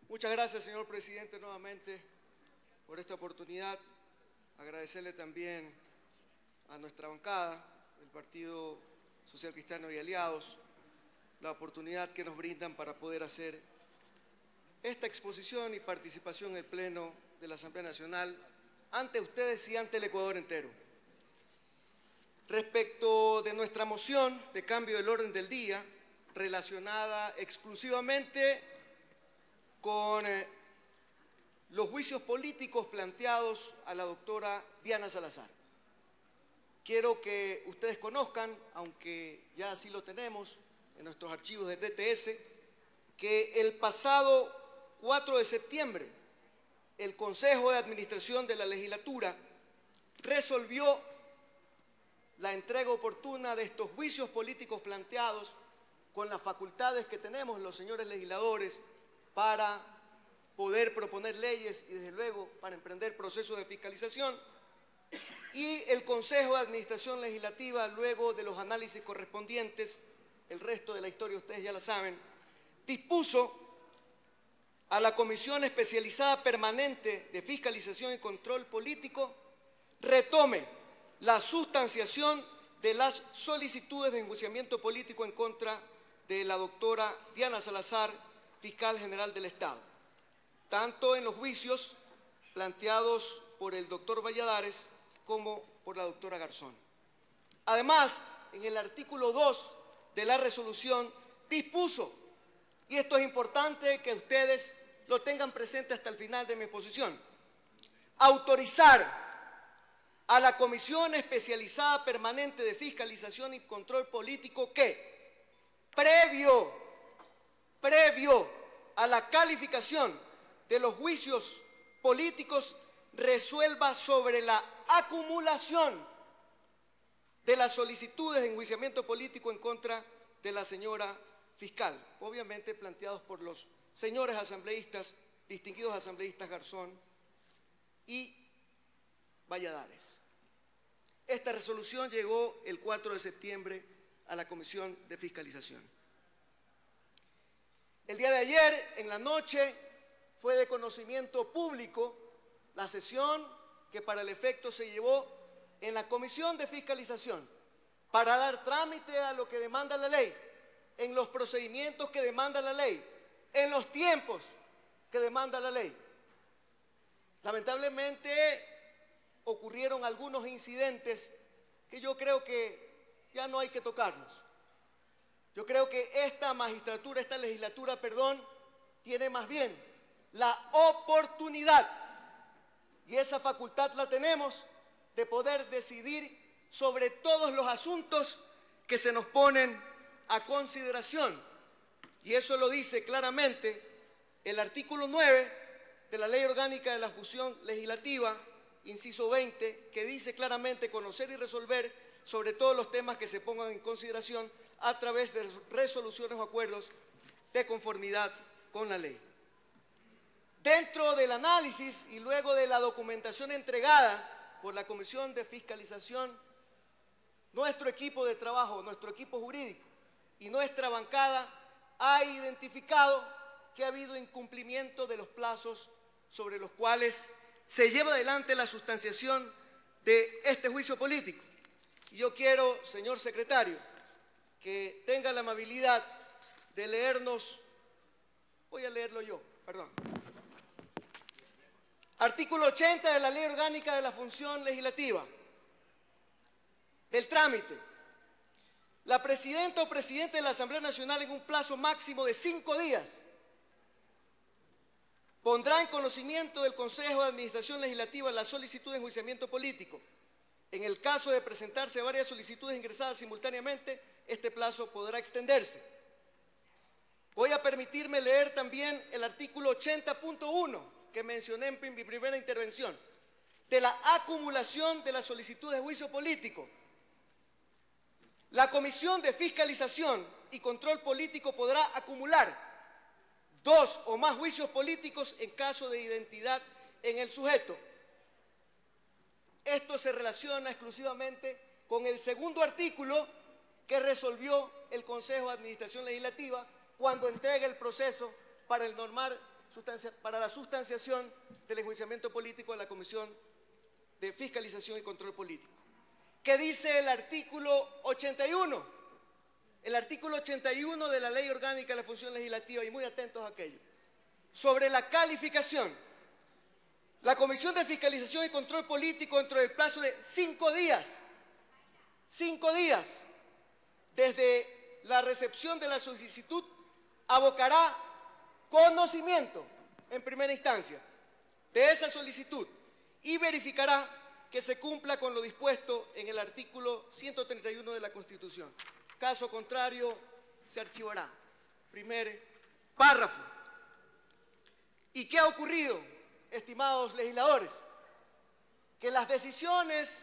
Muchas gracias, señor presidente, nuevamente por esta oportunidad. Agradecerle también a nuestra bancada, el Partido Social Cristiano y Aliados, la oportunidad que nos brindan para poder hacer esta exposición y participación en el Pleno de la Asamblea Nacional ante ustedes y ante el Ecuador entero. Respecto de nuestra moción de cambio del orden del día, relacionada exclusivamente con los juicios políticos planteados a la doctora Diana Salazar. Quiero que ustedes conozcan, aunque ya así lo tenemos en nuestros archivos de DTS, que el pasado 4 de septiembre el Consejo de Administración de la Legislatura resolvió la entrega oportuna de estos juicios políticos planteados con las facultades que tenemos los señores legisladores para poder proponer leyes y desde luego para emprender procesos de fiscalización. Y el Consejo de Administración Legislativa, luego de los análisis correspondientes, el resto de la historia ustedes ya la saben, dispuso a la Comisión Especializada Permanente de Fiscalización y Control Político retome la sustanciación de las solicitudes de enjuiciamiento político en contra de la doctora Diana Salazar, fiscal general del Estado, tanto en los juicios planteados por el doctor Valladares como por la doctora Garzón. Además, en el artículo 2 de la resolución dispuso, y esto es importante que ustedes lo tengan presente hasta el final de mi exposición, autorizar a la Comisión Especializada Permanente de Fiscalización y Control Político que, previo a la calificación de los juicios políticos, resuelva sobre la acumulación de las solicitudes de enjuiciamiento político en contra de la señora fiscal, obviamente planteados por los señores asambleístas, distinguidos asambleístas Garzón y Valladares. Esta resolución llegó el 4 de septiembre a la Comisión de Fiscalización. El día de ayer, en la noche, fue de conocimiento público la sesión que para el efecto se llevó en la Comisión de Fiscalización para dar trámite a lo que demanda la ley, en los procedimientos que demanda la ley, en los tiempos que demanda la ley. Lamentablemente ocurrieron algunos incidentes que yo creo que ya no hay que tocarlos. Yo creo que esta magistratura, esta legislatura, tiene más bien la oportunidad, y esa facultad la tenemos, de poder decidir sobre todos los asuntos que se nos ponen a consideración. Y eso lo dice claramente el artículo 9 de la Ley Orgánica de la Función Legislativa, inciso 20, que dice claramente conocer y resolver sobre todos los temas que se pongan en consideración a través de resoluciones o acuerdos de conformidad con la ley. Dentro del análisis y luego de la documentación entregada por la Comisión de Fiscalización, nuestro equipo de trabajo, nuestro equipo jurídico y nuestra bancada ha identificado que ha habido incumplimiento de los plazos sobre los cuales se lleva adelante la sustanciación de este juicio político. Y yo quiero, señor secretario, que tenga la amabilidad de leernos, voy a leerlo yo, perdón. Artículo 80 de la Ley Orgánica de la Función Legislativa. Del trámite. La presidenta o presidente de la Asamblea Nacional, en un plazo máximo de 5 días, pondrá en conocimiento del Consejo de Administración Legislativa la solicitud de enjuiciamiento político. En el caso de presentarse varias solicitudes ingresadas simultáneamente, este plazo podrá extenderse. Voy a permitirme leer también el artículo 80.1 que mencioné en mi primera intervención, de la acumulación de las solicitudes de juicio político. La Comisión de Fiscalización y Control Político podrá acumular 2 o más juicios políticos en caso de identidad en el sujeto. Esto se relaciona exclusivamente con el segundo artículo que resolvió el Consejo de Administración Legislativa cuando entrega el proceso para el normar para la sustanciación del enjuiciamiento político de la Comisión de Fiscalización y Control Político. ¿Qué dice el artículo 81? El artículo 81 de la Ley Orgánica de la Función Legislativa, y muy atentos a aquello, sobre la calificación. La Comisión de Fiscalización y Control Político, dentro del plazo de 5 días, desde la recepción de la solicitud, abocará conocimiento en primera instancia de esa solicitud y verificará que se cumpla con lo dispuesto en el artículo 131 de la Constitución. Caso contrario, se archivará. Primer párrafo. ¿Y qué ha ocurrido, estimados legisladores? Que las decisiones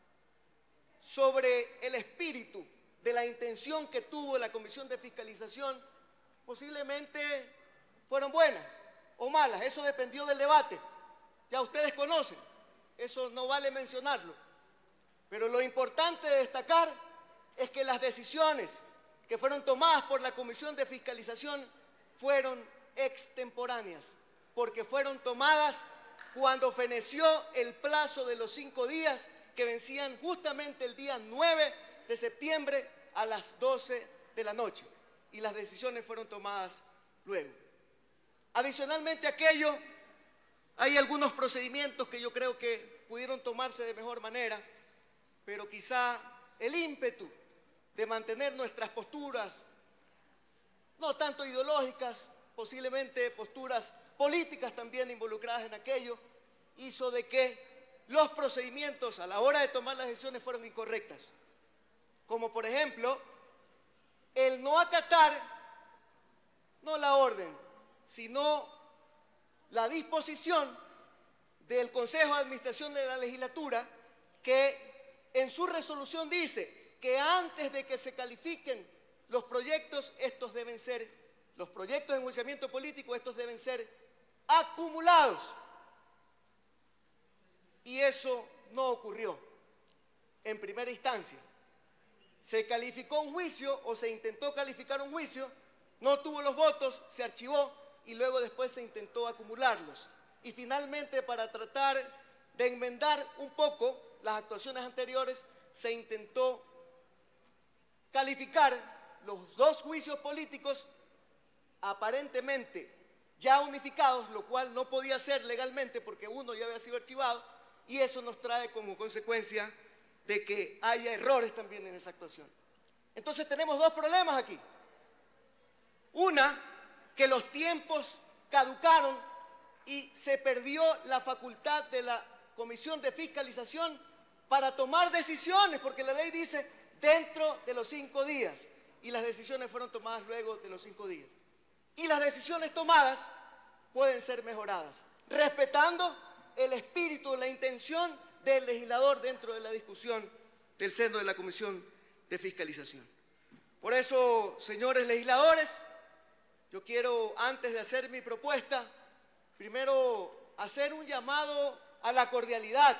sobre el espíritu de la intención que tuvo la Comisión de Fiscalización posiblemente fueron buenas o malas. Eso dependió del debate. Ya ustedes conocen. Eso no vale mencionarlo. Pero lo importante de destacar es que las decisiones que fueron tomadas por la Comisión de Fiscalización fueron extemporáneas, porque fueron tomadas cuando feneció el plazo de los 5 días que vencían justamente el día 9 de septiembre a las 12 de la noche. Y las decisiones fueron tomadas luego. Adicionalmente a aquello, hay algunos procedimientos que yo creo que pudieron tomarse de mejor manera, pero quizá el ímpetu de mantener nuestras posturas, no tanto ideológicas, posiblemente posturas políticas también involucradas en aquello, hizo de que los procedimientos a la hora de tomar las decisiones fueron incorrectas. Como por ejemplo, el no acatar, no la orden, sino la disposición del Consejo de Administración de la Legislatura, que en su resolución dice que antes de que se califiquen los proyectos, los proyectos de enjuiciamiento político, estos deben ser acumulados. Y eso no ocurrió en primera instancia. Se calificó un juicio o se intentó calificar un juicio, no tuvo los votos, se archivó y luego después se intentó acumularlos. Y finalmente, para tratar de enmendar un poco las actuaciones anteriores, se intentó calificar los 2 juicios políticos aparentemente ya unificados, lo cual no podía ser legalmente porque uno ya había sido archivado, y eso nos trae como consecuencia de que haya errores también en esa actuación. Entonces tenemos 2 problemas aquí. Una, que los tiempos caducaron y se perdió la facultad de la Comisión de Fiscalización para tomar decisiones, porque la ley dice dentro de los 5 días, y las decisiones fueron tomadas luego de los 5 días. Y las decisiones tomadas pueden ser mejoradas, respetando el espíritu, la intención del legislador dentro de la discusión del seno de la Comisión de Fiscalización. Por eso, señores legisladores, yo quiero, antes de hacer mi propuesta, primero hacer un llamado a la cordialidad.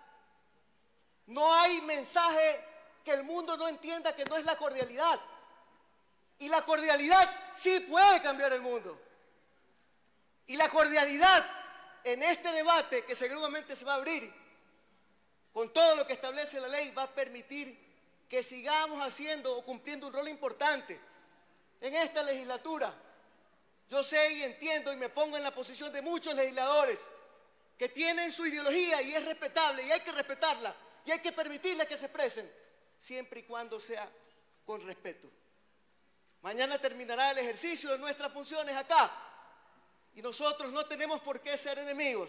No hay mensaje que el mundo no entienda que no es la cordialidad. Y la cordialidad sí puede cambiar el mundo. Y la cordialidad en este debate que seguramente se va a abrir con todo lo que establece la ley va a permitir que sigamos haciendo o cumpliendo un rol importante en esta legislatura. Yo sé y entiendo y me pongo en la posición de muchos legisladores que tienen su ideología y es respetable y hay que respetarla y hay que permitirles que se expresen, siempre y cuando sea con respeto. Mañana terminará el ejercicio de nuestras funciones acá y nosotros no tenemos por qué ser enemigos.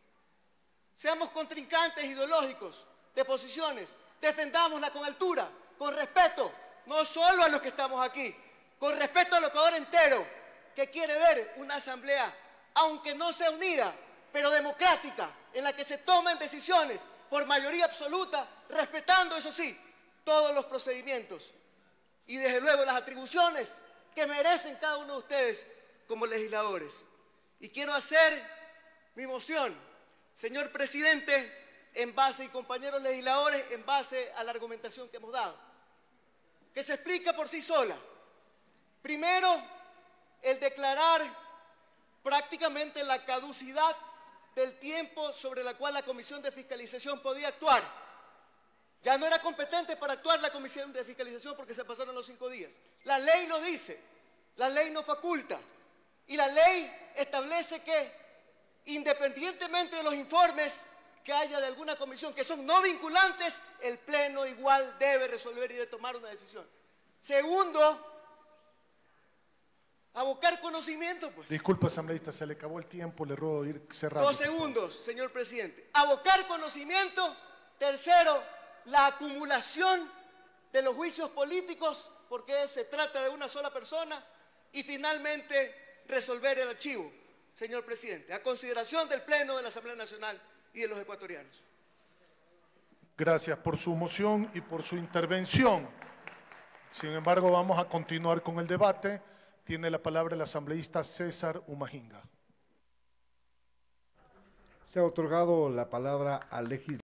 Seamos contrincantes ideológicos de posiciones, defendámosla con altura, con respeto, no solo a los que estamos aquí, con respeto al Ecuador entero, que quiere ver una asamblea, aunque no sea unida, pero democrática, en la que se tomen decisiones por mayoría absoluta, respetando, eso sí, todos los procedimientos y desde luego las atribuciones que merecen cada uno de ustedes como legisladores. Y quiero hacer mi moción, señor presidente, en base, y compañeros legisladores, en base a la argumentación que hemos dado, que se explica por sí sola. Primero, el declarar prácticamente prácticamente la caducidad del tiempo sobre la cual la Comisión de Fiscalización podía actuar. Ya no era competente para actuar la Comisión de Fiscalización porque se pasaron los 5 días. La ley lo dice, la ley no faculta. Y la ley establece que, independientemente de los informes que haya de alguna comisión que son no vinculantes, el Pleno igual debe resolver y debe tomar una decisión. Segundo, abocar conocimiento, pues. Disculpe, asambleísta, se le acabó el tiempo, le ruego ir cerrando. 2 segundos, señor presidente. Abocar conocimiento. Tercero, la acumulación de los juicios políticos, porque se trata de una sola persona. Y finalmente, resolver el archivo, señor presidente, a consideración del Pleno de la Asamblea Nacional y de los ecuatorianos. Gracias por su moción y por su intervención. Sin embargo, vamos a continuar con el debate. Tiene la palabra el asambleísta César Umajinga. Se ha otorgado la palabra al legislador.